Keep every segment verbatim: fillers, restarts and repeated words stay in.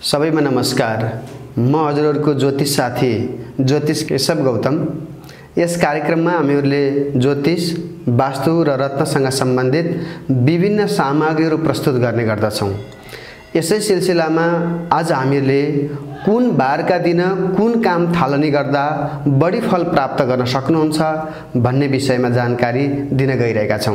सबैमा नमस्कार। म हजुरहरुको ज्योतिष साथी ज्योतिष केशव गौतम। यस कार्यक्रममा हामीहरूले ज्योतिष, वास्तु र रत्नसँग सम्बन्धित विभिन्न सामग्रीहरू प्रस्तुत गर्ने गर्दछौं। यसै सिलसिलामा आज हामीहरूले कुन बारका दिन कुन काम थालनी गर्दा बढी फल प्राप्त गर्न सक्नुहुन्छ भन्ने विषयमा जानकारी दिन गइरहेका छौं।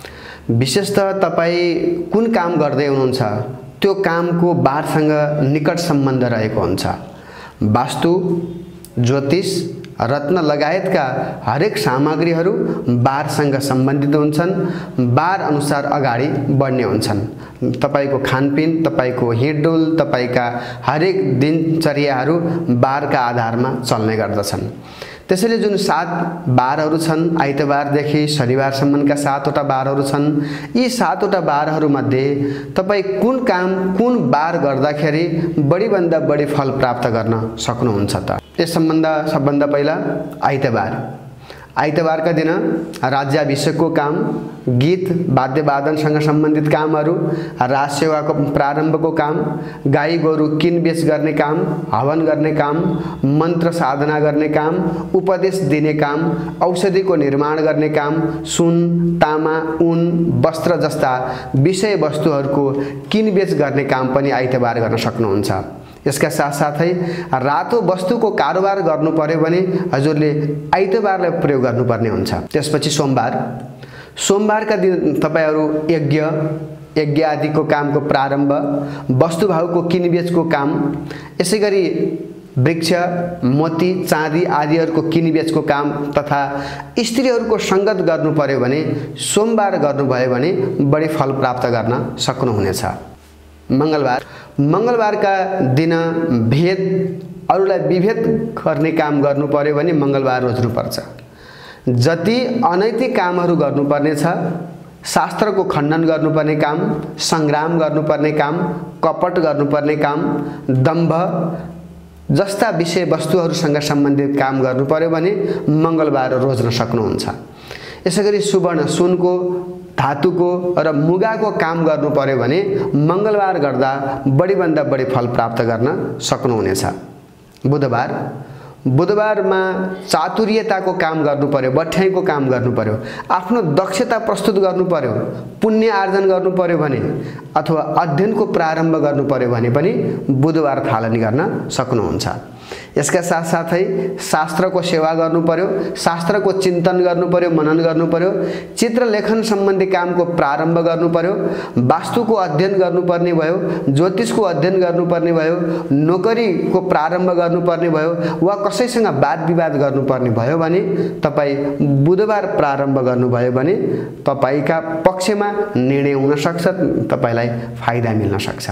विशेषतः तपाई कुन काम गर्दै हुनुहुन्छ त्यो कामको बारसँग निकट सम्बन्ध रहेको हुन्छ। वास्तु, ज्योतिष, रत्न लगायतका हरेक सामग्रीहरू बारसँग सम्बन्धित हुन्छन्, बार अनुसार अगाडि बढ्ने हुन्छन्। तपाईको खानपिन, तपाईको हिँडडुल, तपाईका हरेक दिनचर्याहरू बारका आधारमा चल्ने गर्दछन्। त्यसैले जुन सात बारहरू छन्, आइतबारदेखि शनिबारसम्मका सातवटा बारहरू छन्, यी सातवटा बारहरू मध्ये तपाई कुन काम कुन बार गर्दाखेरि बढी भन्दा बढी फल प्राप्त गर्न सक्नुहुन्छ त? यस सम्बन्ध सबभन्दा पहिला आइतबार। आइतबारका दिन राज्याभिषेकको काम, गीत वाद्य वादनसँग सम्बन्धित कामहरू, राज सेवाको प्रारम्भको काम, गाई गोरु किनबेच गर्ने काम, हवन गर्ने काम, मन्त्र साधना गर्ने काम, उपदेश दिने काम, औषधिको निर्माण गर्ने काम, सुन, तामा, ऊन, वस्त्र जस्ता विषय वस्तुहरूको किनबेच गर्ने काम पनि आइतबार गर्न सक्नुहुन्छ। यसका साथसाथै रातो वस्तुको कारोबार गर्नु पर्यो भने हजुरले आइतबारलाई प्रयोग गर्नुपर्ने हुन्छ। त्यसपछि सोमबार। सोमबारका दिन तपाईहरु यज्ञ यज्ञ आदिको कामको प्रारम्भ, वस्तुभावको किनबेचको काम, यसैगरी वृक्ष, मोती, चाँदी आदिहरूको किनबेचको काम तथा स्त्रीहरूको संगत गर्नु पर्यो भने सोमबार गर्नुभयो भने बढी फल प्राप्त गर्न सक्नुहुनेछ। मंगलबार। मंगलबारका दिन भेद अरूलाई विभेद गर्ने काम गर्नु पर्यो भने मंगलबार रोज्नुपर्छ। जति अनैतिक कामहरू गर्नुपर्ने छ, शास्त्रको खण्डन गर्नुपर्ने काम, संग्राम गर्नुपर्ने काम, कपट गर्नुपर्ने काम, दम्भ जस्ता विषय वस्तुहरूसँग सम्बन्धित काम गर्नु पर्यो भने मंगलबार रोज्न सक्नुहुन्छ। यसैगरी सुवर्ण, सुनको, धातुको र मुगाको काम गर्नु पर्यो भने मंगलबार गर्दा बढी भन्दा बढी फल प्राप्त गर्न सक्नुहुनेछ। बुधबार। बुधबारमा चातुर्यताको काम गर्नु पर्यो, बठ्याइको काम गर्नु पर्यो, आफ्नो दक्षता प्रस्तुत गर्नु पर्यो, पुण्य आर्जन गर्नु पर्यो भने अथवा अध्ययनको प्रारम्भ गर्नु पर्यो भने पनि बुधबार थालनी गर्न सक्नुहुन्छ। यसका साथसाथै शास्त्रको सेवा गर्नु पर्यो, शास्त्रको चिन्तन गर्नु पर्यो, मनन गर्नु पर्यो, चित्रलेखन सम्बन्धी कामको प्रारम्भ गर्नु पर्यो, वास्तुको अध्ययन गर्नुपर्ने भयो, ज्योतिषको अध्ययन गर्नुपर्ने भयो, नोकरीको प्रारम्भ गर्नुपर्ने भयो वा कसैसँग वाद विवाद गर्नुपर्ने भयो भने तपाई बुधबार प्रारम्भ गर्नुभयो भने तपाईका पक्षमा निर्णय हुन सक्छ, तपाईलाई फाइदा मिल्न सक्छ।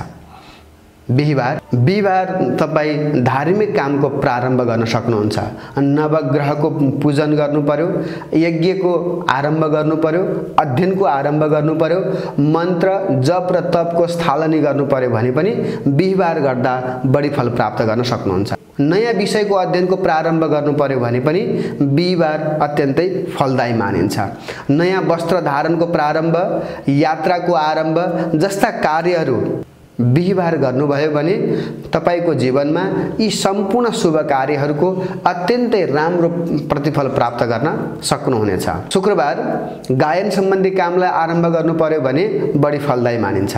बिहीबार। बिहीबार तपाई धार्मिक कामको प्रारम्भ गर्न सक्नुहुन्छ। नवग्रहको पूजन गर्नु पर्यो, यज्ञको आरम्भ गर्नु पर्यो, अध्ययनको आरम्भ गर्नु पर्यो, मन्त्र जप र तपको स्थालनी गर्नु पर्यो भने पनि बिहीबार गर्दा बढी फल प्राप्त गर्न सक्नुहुन्छ। नयाँ विषयको अध्ययनको प्रारम्भ गर्नु पर्यो भने पनि बिहीबार अत्यन्तै फलदायी मानिन्छ। नयाँ वस्त्र धारणको प्रारम्भ, यात्राको आरम्भ जस्ता कार्यहरू बिहीबार गर्नुभयो भने तपाईको जीवनमा यी सम्पूर्ण शुभ कार्यहरूको अत्यन्तै राम्रो प्रतिफल प्राप्त गर्न सक्नुहुनेछ। शुक्रबार। गायन सम्बन्धी कामलाई आरम्भ गर्नु पर्यो भने बढी फलदायी मानिन्छ।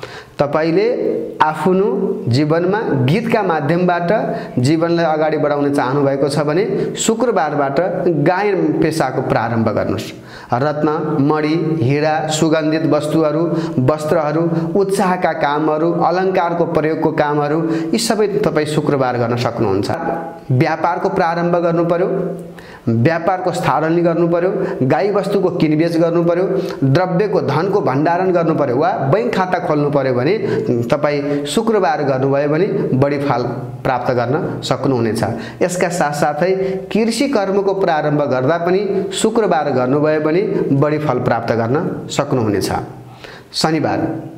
तपाईले आफ्नो जीवनमा गीतका माध्यमबाट जीवनलाई अगाडि बढाउन चाहनु भएको छ भने शुक्रबारबाट गायन पेशाको प्रारम्भ गर्नुस्। रत्न, मणि, हीरा, सुगन्धित वस्तुहरू, वस्त्रहरू, उत्साहका कामहरू, अलङ्कारको प्रयोगको कामहरू यी सबै तपाई शुक्रबार गर्न सक्नुहुन्छ। व्यापारको प्रारम्भ गर्नु पर्यो, व्यापारको स्थालनी गर्नु पर्यो, गाई वस्तुको किनबेच गर्नु पर्यो, द्रव्यको धनको भण्डारण गर्नु पर्यो वा बैंक खाता खोल्नु पर्यो भने तपाई शुक्रबार गर्नुभयो भने बढी फल प्राप्त गर्न सक्नुहुनेछ। यसका साथसाथै कृषि कर्मको प्रारम्भ गर्दा पनि शुक्रबार गर्नुभयो भने बढी फल प्राप्त गर्न सक्नुहुनेछ। शनिबार।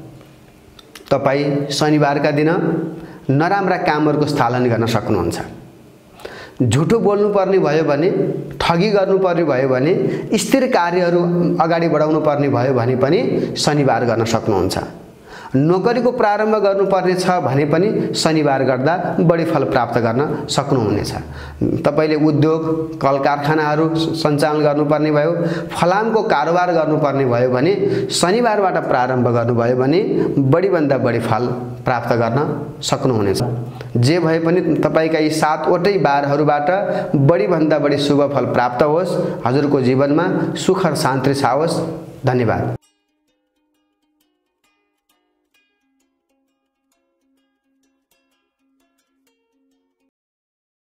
तपाई शनिबारका दिन नराम्रा कामहरूको स्थालनी गर्न सक्नुहुन्छ। झुटो बोल्नु पर्ने भयो भने, ठगी गर्नु पर्ने भयो भने, स्थिर कार्यहरू अगाडि बढाउनु पर्ने भयो भने पनि शनिबार गर्न सक्नुहुन्छ। नोकरीको प्रारम्भ गर्नुपर्ने छ भने पनि शनिबार गर्दा बढी फल प्राप्त गर्न सक्नुहुनेछ। तपाईले उद्योग कल कारखानाहरू सञ्चालन गर्नुपर्ने भयो, फलामको कारोबार गर्नुपर्ने भयो भने शनिबारबाट प्रारम्भ गर्नुभयो भने बढी भन्दा बढी फल प्राप्त गर्न सक्नुहुनेछ। जे भए पनि तपाईका यी सातवटै बारहरूबाट बढी भन्दा बढी शुभ फल प्राप्त होस्। हजुरको जीवनमा सुख र शान्ति छाओस्। धन्यवाद।